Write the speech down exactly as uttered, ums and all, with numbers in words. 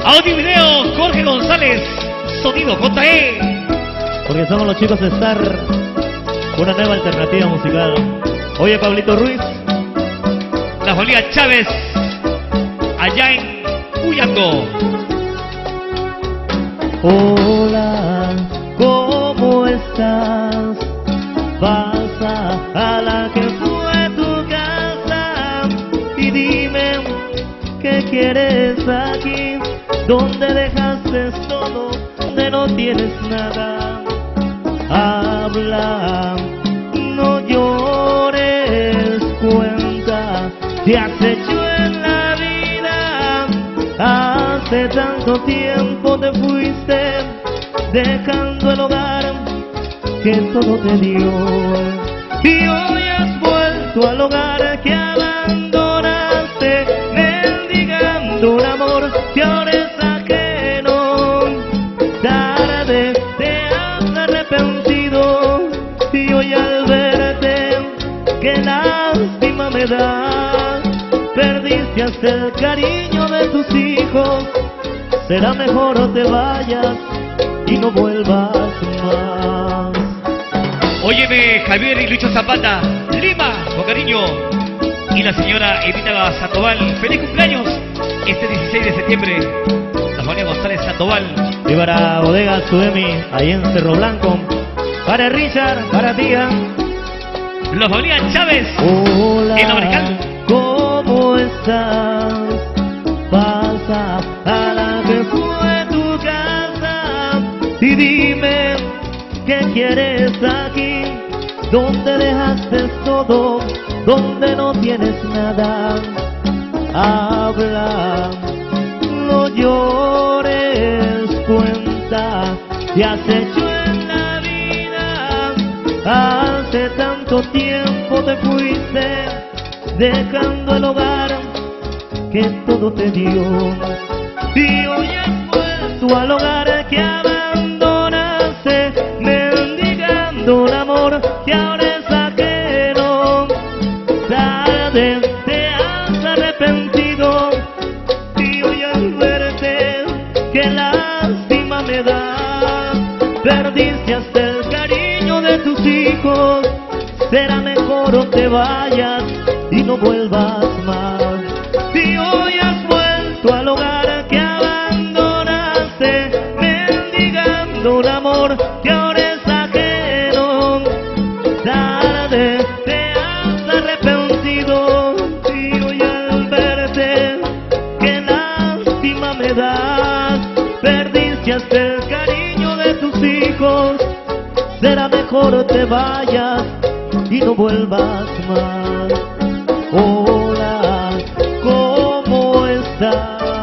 Audio y video, Jorge González, sonido J E. Porque somos los chicos de Star, una nueva alternativa musical. Oye, Pablito Ruiz. La familia Chávez, allá en Huyando. Hola, ¿cómo estás? Pasa a la que fue tu casa y dime qué quieres aquí, donde dejaste todo, donde no tienes nada. Habla, no llores, cuenta, te has hecho en la vida. Hace tanto tiempo te fuiste, dejando el hogar que todo te dio, y hoy has vuelto al hogar que abandonaste, mendigando un amor que ahora es ajeno. Tarde te has arrepentido, y hoy al verte qué lástima me da. Perdiste hasta el cariño de tus hijos. Será mejor te vayas y no vuelvas más. Óyeme, Javier y Lucho Zapata, Lima, con cariño. Y la señora Evita Sandoval, feliz cumpleaños este dieciséis de septiembre. La familia González Sandoval. Y para Bodega Sudemi, ahí en Cerro Blanco. Para Richard, para tía. La familia Chávez. Hola, en Americano. ¿Cómo estás? Pasa a la que fue tu casa y dime qué quieres aquí, donde dejaste todo, donde no tienes nada. Habla, no llores, cuenta, te has hecho en la vida. Hace tanto tiempo te fuiste, dejando el hogar que todo te dio, y hoy has vuelto al hogar que abandonaste, mendigando un amor que ahora es ajeno. Tarde te has arrepentido, y hoy al verte qué lástima me da. Perdiste hasta el cariño de tus hijos. Será mejor te vayas y no vuelvas más. Si hoy has vuelto al hogar que abandonaste, mendigando un amor que ahora es ajeno. Tarde te has arrepentido, y hoy al verte qué lástima me das. Perdiste hasta el cariño de tus hijos. Será mejor te vayas y no vuelvas más. Hola, ¿cómo estás?